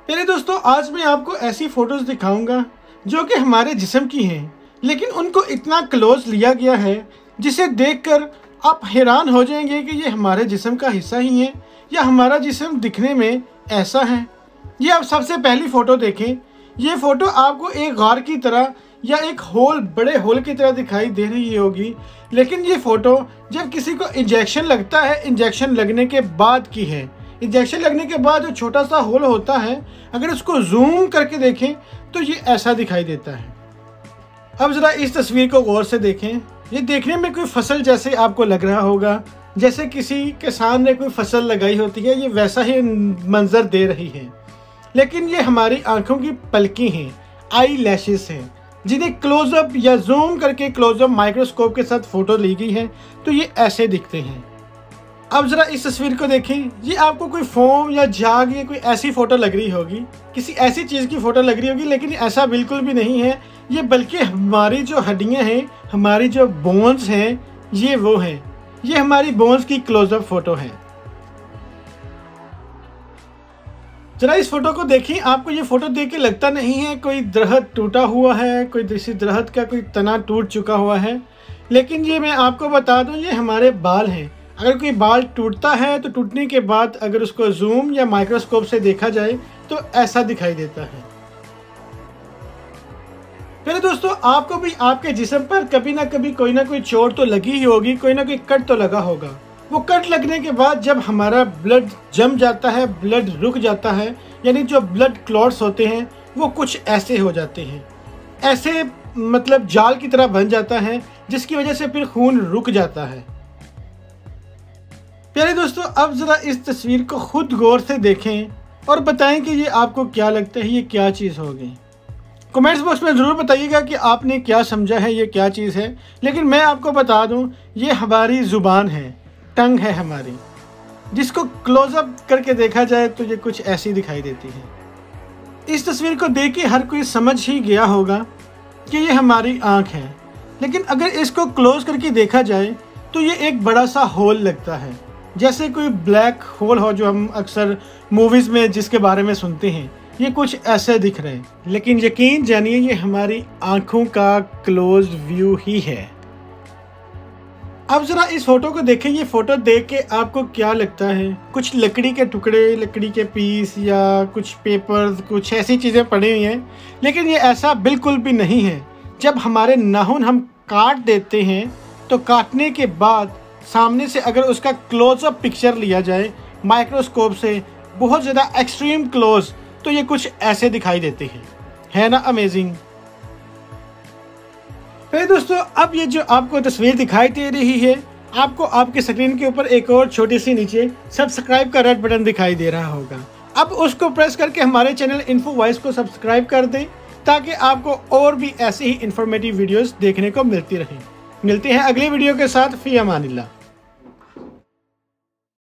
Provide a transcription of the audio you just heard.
मेरे दोस्तों, आज मैं आपको ऐसी फ़ोटोज़ दिखाऊंगा जो कि हमारे जिस्म की हैं, लेकिन उनको इतना क्लोज लिया गया है जिसे देखकर आप हैरान हो जाएंगे कि ये हमारे जिस्म का हिस्सा ही है या हमारा जिस्म दिखने में ऐसा है। ये आप सबसे पहली फ़ोटो देखें। ये फ़ोटो आपको एक गार की तरह या एक होल, बड़े होल की तरह दिखाई दे रही होगी, लेकिन ये फ़ोटो जब किसी को इंजेक्शन लगता है, इंजेक्शन लगने के बाद की है। इंजेक्शन लगने के बाद जो छोटा सा होल होता है, अगर उसको जूम करके देखें तो ये ऐसा दिखाई देता है। अब ज़रा इस तस्वीर को गौर से देखें। ये देखने में कोई फसल जैसे आपको लग रहा होगा, जैसे किसी किसान ने कोई फसल लगाई होती है, ये वैसा ही मंजर दे रही है। लेकिन ये हमारी आंखों की पलकें हैं, आई लैशेस हैं, जिन्हें क्लोजअप या जूम करके क्लोजअप माइक्रोस्कोप के साथ फ़ोटो ली गई है तो ये ऐसे दिखते हैं। अब ज़रा इस तस्वीर को देखें। ये आपको कोई फोम या झाग या कोई ऐसी फ़ोटो लग रही होगी, किसी ऐसी चीज़ की फ़ोटो लग रही होगी, लेकिन ऐसा बिल्कुल भी नहीं है। ये बल्कि हमारी जो हड्डियाँ हैं, हमारी जो बोन्स हैं, ये वो हैं। ये हमारी बोन्स की क्लोजअप फ़ोटो है। ज़रा इस फ़ोटो को देखिए। आपको ये फ़ोटो देख के लगता नहीं है कोई दरख्त टूटा हुआ है, कोई किसी दरख्त का कोई तना टूट चुका हुआ है, लेकिन ये मैं आपको बता दूं, ये हमारे बाल हैं। अगर कोई बाल टूटता है तो टूटने के बाद अगर उसको जूम या माइक्रोस्कोप से देखा जाए तो ऐसा दिखाई देता है। मेरे दोस्तों, आपको भी आपके जिस्म पर कभी ना कभी कोई ना कोई चोट तो लगी ही होगी, कोई ना कोई कट तो लगा होगा। वो कट लगने के बाद जब हमारा ब्लड जम जाता है, ब्लड रुक जाता है, यानी जो ब्लड क्लॉट्स होते हैं वो कुछ ऐसे हो जाते हैं, ऐसे मतलब जाल की तरह बन जाता है, जिसकी वजह से फिर खून रुक जाता है। प्यारे दोस्तों, अब ज़रा इस तस्वीर को खुद गौर से देखें और बताएं कि ये आपको क्या लगता है, ये क्या चीज़ होगी। कमेंट्स बॉक्स में ज़रूर बताइएगा कि आपने क्या समझा है, ये क्या चीज़ है। लेकिन मैं आपको बता दूं, ये हमारी ज़ुबान है, टंग है हमारी, जिसको क्लोज़अप करके देखा जाए तो ये कुछ ऐसी दिखाई देती है। इस तस्वीर को देख के हर कोई समझ ही गया होगा कि ये हमारी आँख है, लेकिन अगर इसको क्लोज़ करके देखा जाए तो ये एक बड़ा सा होल लगता है, जैसे कोई ब्लैक होल हो जो हम अक्सर मूवीज़ में जिसके बारे में सुनते हैं। ये कुछ ऐसे दिख रहे हैं, लेकिन यकीन जानिए ये हमारी आँखों का क्लोज व्यू ही है। अब ज़रा इस फ़ोटो को देखें। ये फ़ोटो देख के आपको क्या लगता है? कुछ लकड़ी के टुकड़े, लकड़ी के पीस या कुछ पेपर्स, कुछ ऐसी चीज़ें पड़ी हुई हैं, लेकिन ये ऐसा बिल्कुल भी नहीं है। जब हमारे नाखून हम काट देते हैं तो काटने के बाद सामने से अगर उसका क्लोजअप पिक्चर लिया जाए माइक्रोस्कोप से, बहुत ज़्यादा एक्सट्रीम क्लोज, तो ये कुछ ऐसे दिखाई देते हैं। है ना अमेजिंग? फिर दोस्तों, अब ये जो आपको तस्वीर दिखाई दे रही है, आपको आपके स्क्रीन के ऊपर एक और छोटी सी नीचे सब्सक्राइब का रेड बटन दिखाई दे रहा होगा। अब उसको प्रेस करके हमारे चैनल इन्फो वॉइस को सब्सक्राइब कर दें, ताकि आपको और भी ऐसी ही इंफॉर्मेटिव वीडियोस देखने को मिलती रहें। मिलते हैं अगले वीडियो के साथ। फी अमानिल्लाह।